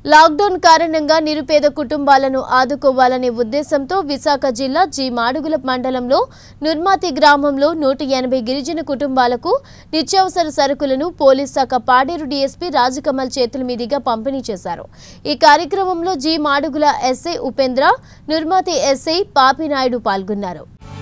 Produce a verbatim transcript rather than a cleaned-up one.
Lockdown కారణంగా నిరుపేద కుటుంబాలను ఆదుకోవాలనే ఉద్దేశంతో విశాఖ జిల్లా జి మాడుగుల మండలంలో నుర్మాతి గ్రామంలో నూట ఎనభై గిరిజన కుటుంబాలకు నిత్యావసర సరుకులను పోలీస్ శాఖ పాడేరు డీఎస్పీ రాజకమల్ చేతుల మీదుగా పంపిణీ చేశారు। ఈ కార్యక్రమంలో G Madugula SI Upendra, Nurmati SI Papinaidu పాల్గొన్నారు।